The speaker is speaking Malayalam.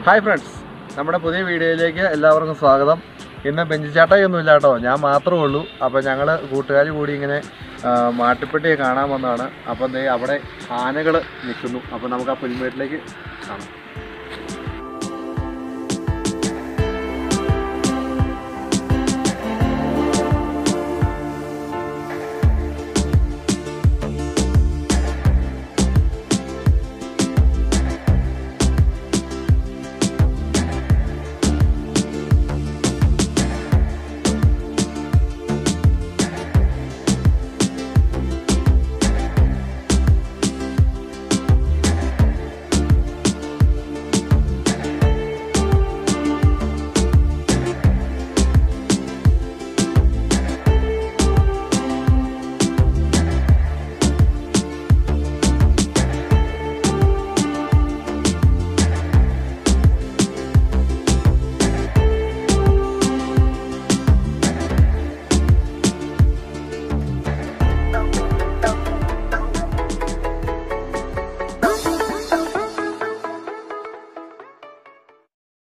ഹായ് ഫ്രണ്ട്സ്, നമ്മുടെ പുതിയ വീഡിയോയിലേക്ക് എല്ലാവർക്കും സ്വാഗതം. ഇന്ന് ബെഞ്ചിച്ചാട്ടയൊന്നും ഇല്ല കേട്ടോ, ഞാൻ മാത്രമേ ഉള്ളൂ. അപ്പോൾ ഞങ്ങൾ കൂട്ടുകാർ കൂടി ഇങ്ങനെ മാട്ടുപ്പെട്ടിയെ കാണാൻ വന്നതാണ്. അപ്പം അവിടെ ആനകൾ നിൽക്കുന്നു. അപ്പോൾ നമുക്ക് ആ പുൽമേട്ടിലേക്ക് കാണാം.